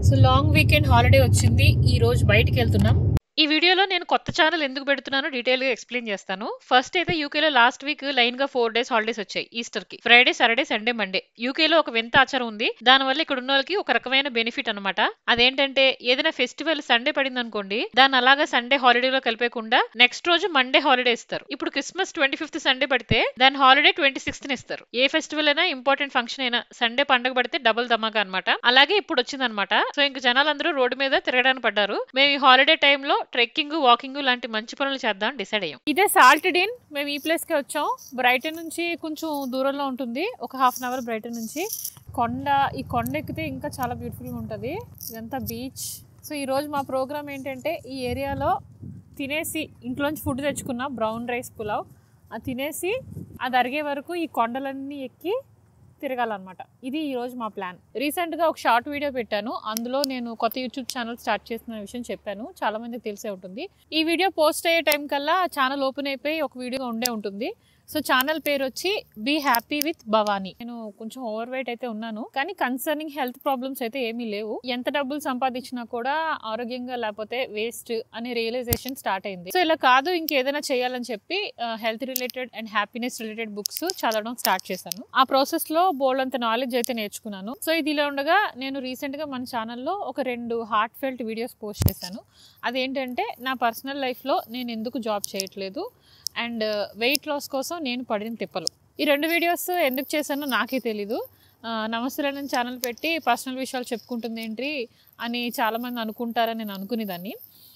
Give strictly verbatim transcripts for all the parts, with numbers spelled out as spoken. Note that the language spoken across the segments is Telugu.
సో లాంగ్ వీకెండ్ హాలిడే వచ్చింది. ఈ రోజు బయటికి వెళ్తున్నాం. ఈ వీడియోలో నేను కొత్త ఛానల్ ఎందుకు పెడుతున్నానో డీటెయిల్ గా ఎక్స్ప్లెయిన్ చేస్తాను. ఫస్ట్ అయితే యూకేలో లాస్ట్ వీక్ లైన్ గా ఫోర్ డేస్ హాలిడేస్ వచ్చాయి ఈస్టర్ కి. Friday, Saturday, Sunday, Monday. యూకేలో ఒక వింత ఆచారం ఉంది. దానివల్ల ఇక్కడ ఉన్న వాళ్ళకి ఒక రకమైన బెనిఫిట్ అనమాట. అదేంటంటే ఏదైనా ఫెస్టివల్ సండే పడింది అనుకోండి, దాన్ని అలాగా సండే హాలిడేలో కలిపేయకుండా నెక్స్ట్ రోజు మండే హాలిడే ఇస్తారు. ఇప్పుడు క్రిస్మస్ ట్వంటీ ఫిఫ్త్ సండే పడితే దాని హాలిడే ట్వంటీ సిక్స్త్ ఇస్తారు. ఏ ఫెస్టివల్ అయినా ఇంపార్టెంట్ ఫంక్షన్ అయినా సండే పండుగ పడితే డబుల్ ధమాకా అనమాట. అలాగే ఇప్పుడు వచ్చిందనమాట. సో ఇంక జనాలందరూ రోడ్డు మీద తిరగడానికి పడ్డారు. మేము ఈ హాలిడే టైంలో ట్రెక్కింగ్, వాకింగ్ లాంటి మంచి పనులు చేద్దాం డిసైడ్ అయ్యాం. ఇదే సాల్టెడిన్. మేము ఈ ప్లేస్ కి వచ్చాం. బ్రైటన్ నుంచి కొంచెం దూరంలో ఉంటుంది, ఒక హాఫ్ అన్ అవర్ బ్రైటన్ నుంచి. కొండ, ఈ కొండ ఎక్కితే ఇంకా చాలా బ్యూటిఫుల్గా ఉంటుంది. ఇదంతా బీచ్. సో ఈ రోజు మా ప్రోగ్రామ్ ఏంటంటే ఈ ఏరియాలో తినేసి ఇంట్లోంచి ఫుడ్ తెచ్చుకున్న బ్రౌన్ రైస్ పులావ్ అది తినేసి అది అరిగే వరకు ఈ కొండలన్నీ ఎక్కి తిరగాలన్నమాట. ఇది ఈరోజు మా ప్లాన్. రీసెంట్గా ఒక షార్ట్ వీడియో పెట్టాను. అందులో నేను కొత్త యూట్యూబ్ ఛానల్ స్టార్ట్ చేసిన విషయం చెప్పాను. చాలా మందికి తెలిసే ఉంటుంది. ఈ వీడియో పోస్ట్ అయ్యే టైం కల్లా ఛానల్ ఓపెన్ అయిపోయి ఒక వీడియో ఉండే ఉంటుంది. సో ఛానల్ పేరు వచ్చి బీ హ్యాపీ విత్ భవానీ. నేను కొంచెం ఓవర్ వెయిట్ అయితే ఉన్నాను, కానీ కన్సర్నింగ్ హెల్త్ ప్రాబ్లమ్స్ అయితే ఏమీ లేవు. ఎంత డబ్బులు సంపాదించినా కూడా ఆరోగ్యంగా లేకపోతే వేస్ట్ అనే రియలైజేషన్ స్టార్ట్ అయింది. సో ఇలా కాదు, ఇంకేదైనా చేయాలని చెప్పి health related and happiness related books చదవడం స్టార్ట్ చేశాను. ఆ ప్రాసెస్ లో బోల్డ్ అంత నాలెడ్జ్ అయితే నేర్చుకున్నాను. సో ఇది ఇలా ఉండగా నేను రీసెంట్ గా మన ఛానల్లో ఒక రెండు హార్ట్ ఫెల్ట్ వీడియోస్ పోస్ట్ చేశాను. అదేంటంటే నా పర్సనల్ లైఫ్ లో నేను ఎందుకు జాబ్ చేయట్లేదు అండ్ వెయిట్ లాస్ కోసం నేను పడిన తిప్పలు. ఈ రెండు వీడియోస్ ఎందుకు చేశానో నాకే తెలీదు. నమస్తే నేను ఛానల్ పెట్టి పర్సనల్ విషయాలు చెప్పుకుంటుంది ఏంటి అని చాలామంది అనుకుంటారని నేను అనుకునేదాన్ని.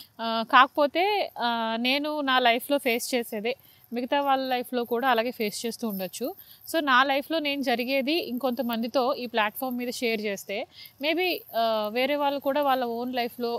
కాకపోతే నేను నా లైఫ్లో ఫేస్ చేసేదే మిగతా వాళ్ళ లైఫ్లో కూడా అలాగే ఫేస్ చేస్తూ ఉండొచ్చు. సో నా లైఫ్లో నేను జరిగేది ఇంకొంతమందితో ఈ ప్లాట్ఫామ్ మీద షేర్ చేస్తే మేబీ వేరే వాళ్ళు కూడా వాళ్ళ ఓన్ లైఫ్లో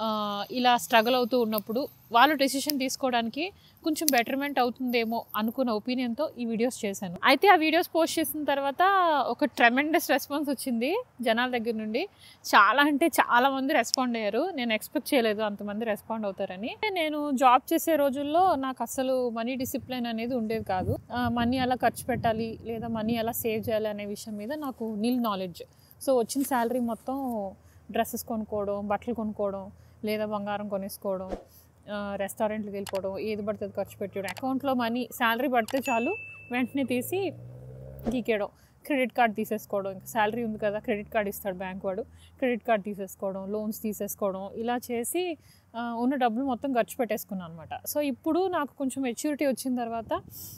ఇలా స్ట్రగుల్ అవుతూ ఉన్నప్పుడు వాళ్ళు డెసిషన్ తీసుకోవడానికి కొంచెం బెటర్మెంట్ అవుతుందేమో అనుకున్న ఒపీనియన్తో ఈ వీడియోస్ చేశాను. అయితే ఆ వీడియోస్ పోస్ట్ చేసిన తర్వాత ఒక ట్రెమెండస్ రెస్పాన్స్ వచ్చింది జనాల దగ్గర నుండి. చాలా అంటే చాలా మంది రెస్పాండ్ అయ్యారు. నేను ఎక్స్పెక్ట్ చేయలేదు అంతమంది రెస్పాండ్ అవుతారని. నేను జాబ్ చేసే రోజుల్లో నాకు అసలు మనీ డిసిప్లిన్ అనేది ఉండేది కాదు. మనీ ఎలా ఖర్చు పెట్టాలి లేదా మనీ ఎలా సేవ్ చేయాలి అనే విషయం మీద నాకు నిల్ నాలెడ్జ్. సో వచ్చిన శాలరీ మొత్తం డ్రెస్సెస్ కొనుక్కోవడం, బట్టలు కొనుక్కోవడం, లేదా బంగారం కొనేసుకోవడం, రెస్టారెంట్కి వెళ్ళిపోవడం, ఏది పడితే ఖర్చు పెట్టడం. అకౌంట్లో మనీ శాలరీ పడితే చాలు వెంటనే తీసి గీకేయడం, క్రెడిట్ కార్డ్ తీసేసుకోవడం. ఇంకా శాలరీ ఉంది కదా, క్రెడిట్ కార్డ్ ఇస్తాడు బ్యాంక్ వాడు, క్రెడిట్ కార్డ్ తీసేసుకోవడం, లోన్స్ తీసేసుకోవడం, ఇలా చేసి ఉన్న డబ్బులు మొత్తం ఖర్చు పెట్టేసుకున్నాను అనమాట. సో ఇప్పుడు నాకు కొంచెం మెచ్యూరిటీ వచ్చిన తర్వాత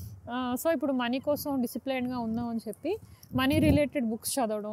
సో ఇప్పుడు మనీ కోసం డిసిప్లైన్గా ఉందామని చెప్పి మనీ రిలేటెడ్ బుక్స్ చదవడం,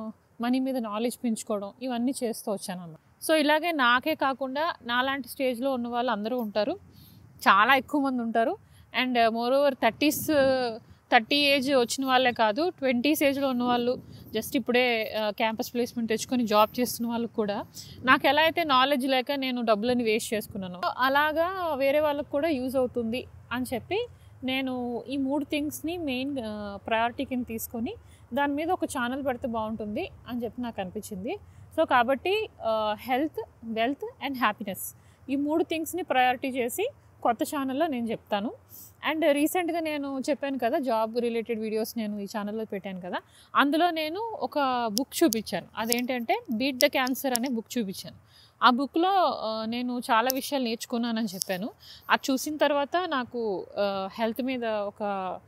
మనీ మీద నాలెడ్జ్ పెంచుకోవడం, ఇవన్నీ చేస్తూ వచ్చాను అన్నమాట. సో ఇలాగే నాకే కాకుండా నాలాంటి స్టేజ్లో ఉన్న వాళ్ళు అందరూ ఉంటారు, చాలా ఎక్కువ మంది ఉంటారు. And more over thirties thirty age వచ్చిన వాళ్ళే కాదు, ట్వంటీస్ ఏజ్లో ఉన్న వాళ్ళు, జస్ట్ ఇప్పుడే క్యాంపస్ ప్లేస్మెంట్ తెచ్చుకొని జాబ్ చేస్తున్న వాళ్ళకి కూడా నాకు ఎలా అయితే నాలెడ్జ్ లేక నేను డబ్బులని వేస్ట్ చేసుకున్నాను, అలాగా వేరే వాళ్ళకి కూడా యూజ్ అవుతుంది అని చెప్పి నేను ఈ మూడు థింగ్స్ని మెయిన్ ప్రయారిటీ కింద తీసుకొని దాని మీద ఒక ఛానల్ పెడితే బాగుంటుంది అని చెప్పి నాకు అనిపించింది. సో కాబట్టి హెల్త్, వెల్త్ అండ్ హ్యాపీనెస్ ఈ మూడు థింగ్స్ని ప్రయారిటీ చేసి కొత్త ఛానల్లో నేను చెప్తాను. అండ్ రీసెంట్గా నేను చెప్పాను కదా జాబ్ రిలేటెడ్ వీడియోస్ నేను ఈ ఛానల్లో పెట్టాను కదా, అందులో నేను ఒక బుక్ చూపించాను. అదేంటంటే బీట్ ద క్యాన్సర్ అనే బుక్ చూపించాను. ఆ బుక్లో నేను చాలా విషయాలు నేర్చుకున్నానని చెప్పాను. అది చూసిన తర్వాత నాకు హెల్త్ మీద ఒక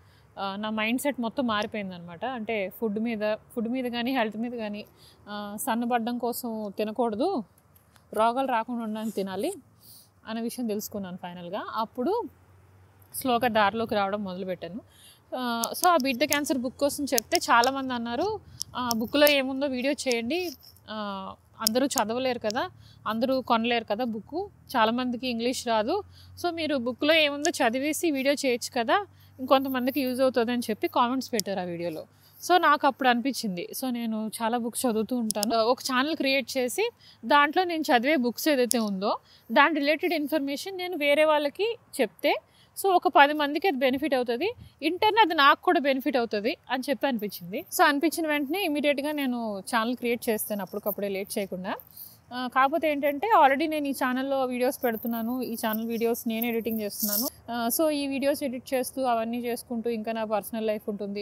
నా మైండ్ సెట్ మొత్తం మారిపోయింది అనమాట. అంటే ఫుడ్ మీద ఫుడ్ మీద కానీ హెల్త్ మీద కానీ సన్నబడ్డం కోసం తినకూడదు, రోగాలు రాకుండా ఉండడానికి తినాలి అనే విషయం తెలుసుకున్నాను ఫైనల్గా. అప్పుడు స్లోగా దారిలోకి రావడం మొదలుపెట్టాను. సో ఆ బీట్ ద క్యాన్సర్ బుక్ కోసం చెప్తే చాలామంది అన్నారు, ఆ బుక్లో ఏముందో వీడియో చేయండి, అందరూ చదవలేరు కదా, అందరూ కొనలేరు కదా బుక్, చాలామందికి ఇంగ్లీష్ రాదు, సో మీరు బుక్లో ఏముందో చదివేసి వీడియో చేయొచ్చు కదా, ఇంకొంతమందికి యూజ్ అవుతుంది అని చెప్పి కామెంట్స్ పెట్టారు ఆ వీడియోలో. సో నాకు అప్పుడు అనిపించింది, సో నేను చాలా బుక్స్ చదువుతూ ఉంటాను, ఒక ఛానల్ క్రియేట్ చేసి దాంట్లో నేను చదివే బుక్స్ ఏదైతే ఉందో దాని రిలేటెడ్ ఇన్ఫర్మేషన్ నేను వేరే వాళ్ళకి చెప్తే సో ఒక పది మందికి అది బెనిఫిట్ అవుతుంది, ఇంటర్న్ అది నాకు కూడా బెనిఫిట్ అవుతుంది అని చెప్పి అనిపించింది. సో అనిపించిన వెంటనే ఇమీడియట్గా నేను ఛానల్ క్రియేట్ చేస్తాను అప్పటికప్పుడే లేట్ చేయకుండా. కాకపోతే ఏంటంటే ఆల్రెడీ నేను ఈ ఛానల్లో వీడియోస్ పెడుతున్నాను, ఈ ఛానల్ వీడియోస్ నేను ఎడిటింగ్ చేస్తున్నాను. సో ఈ వీడియోస్ ఎడిట్ చేస్తూ అవన్నీ చేసుకుంటూ ఇంకా నా పర్సనల్ లైఫ్ ఉంటుంది. సో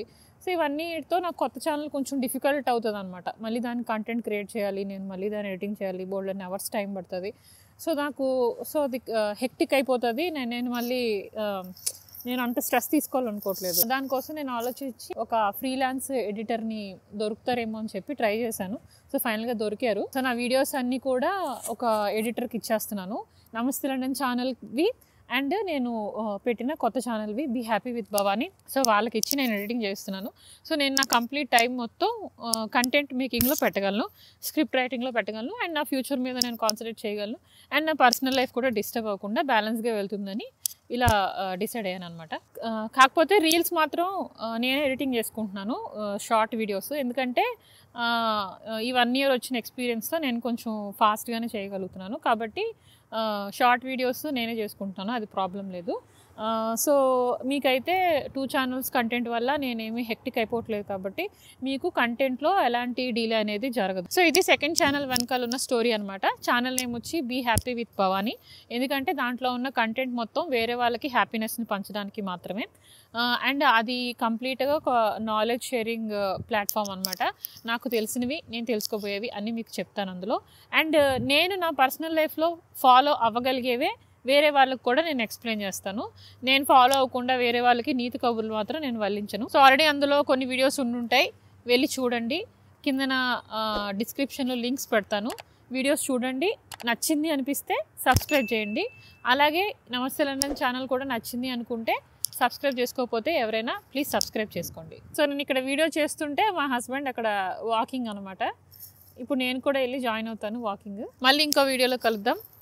సో ఇవన్నీతో నాకు కొత్త ఛానల్ కొంచెం డిఫికల్ట్ అవుతుంది అనమాట. మళ్ళీ దాన్ని కంటెంట్ క్రియేట్ చేయాలి, నేను మళ్ళీ దాన్ని ఎడిటింగ్ చేయాలి, బోల్డ్ అన్ని అవర్స్ టైం పడుతుంది. సో నాకు సో అది హెక్టిక్ అయిపోతుంది. నేను నేను మళ్ళీ నేను అంత స్ట్రెస్ తీసుకోవాలనుకోవట్లేదు. దానికోసం నేను ఆలోచించి ఒక ఫ్రీలాన్స్ ఎడిటర్ని దొరుకుతారేమో అని చెప్పి ట్రై చేశాను. సో ఫైనల్గా దొరికారు. సో నా వీడియోస్ అన్నీ కూడా ఒక ఎడిటర్కి ఇచ్చేస్తున్నాను. నమస్తే లండన్ ఛానల్వి అండ్ నేను పెట్టిన కొత్త ఛానల్వి be happy with Bhavani. So వాళ్ళకి ఇచ్చి నేను ఎడిటింగ్ చేస్తున్నాను. సో నేను నా కంప్లీట్ టైం మొత్తం కంటెంట్ మేకింగ్లో పెట్టగలను, స్క్రిప్ట్ రైటింగ్లో పెట్టగలను, అండ్ నా ఫ్యూచర్ మీద నేను కాన్సన్ట్రేట్ చేయగలను, అండ్ నా పర్సనల్ లైఫ్ కూడా డిస్టర్బ్ అవ్వకుండా బ్యాలెన్స్గా వెళ్తుందని ఇలా డిసైడ్ అయ్యాను అనమాట. కాకపోతే రీల్స్ మాత్రం నేనే ఎడిటింగ్ చేసుకుంటున్నాను, షార్ట్ వీడియోస్. ఎందుకంటే ఈ వన్ ఇయర్ వచ్చిన ఎక్స్పీరియన్స్తో నేను కొంచెం ఫాస్ట్గానే చేయగలుగుతున్నాను. కాబట్టి షార్ట్ వీడియోస్ నేనే చేసుకుంటాను, అది ప్రాబ్లం లేదు. సో మీకైతే టూ ఛానల్స్ కంటెంట్ వల్ల నేనేమి హెక్టిక్ అయిపోవట్లేదు కాబట్టి మీకు కంటెంట్లో ఎలాంటి డీలే అనేది జరగదు. సో ఇది సెకండ్ ఛానల్ వెనకాల ఉన్న స్టోరీ అనమాట. ఛానల్ నేమ్ వచ్చి బీ హ్యాపీ విత్ భవానీ. ఎందుకంటే దాంట్లో ఉన్న కంటెంట్ మొత్తం వేరే వాళ్ళకి హ్యాపీనెస్ని పంచడానికి మాత్రమే. అండ్ అది కంప్లీట్గా ఒక నాలెడ్జ్ షేరింగ్ ప్లాట్ఫామ్ అనమాట. నాకు తెలిసినవి, నేను తెలుసుకోబోయేవి అన్నీ మీకు చెప్తాను అందులో. అండ్ నేను నా పర్సనల్ లైఫ్లో ఫాలో అవ్వగలిగేవే వేరే వాళ్ళకి కూడా నేను ఎక్స్ప్లెయిన్ చేస్తాను. నేను ఫాలో అవ్వకుండా వేరే వాళ్ళకి నీతి కబుర్లు మాత్రం నేను వల్లించను. సో ఆల్రెడీ అందులో కొన్ని వీడియోస్ ఉండుంటాయి, వెళ్ళి చూడండి. కిందన డిస్క్రిప్షన్లో లింక్స్ పెడతాను, వీడియోస్ చూడండి. నచ్చింది అనిపిస్తే సబ్స్క్రైబ్ చేయండి. అలాగే నమస్తే లండన్ ఛానల్ కూడా నచ్చింది అనుకుంటే సబ్స్క్రైబ్ చేసుకోకపోతే ఎవరైనా ప్లీజ్ సబ్స్క్రైబ్ చేసుకోండి. సో నేను ఇక్కడ వీడియో చేస్తుంటే మా హస్బెండ్ అక్కడ వాకింగ్ అనమాట. ఇప్పుడు నేను కూడా వెళ్ళి జాయిన్ అవుతాను వాకింగ్. మళ్ళీ ఇంకో వీడియోలో కలుద్దాం.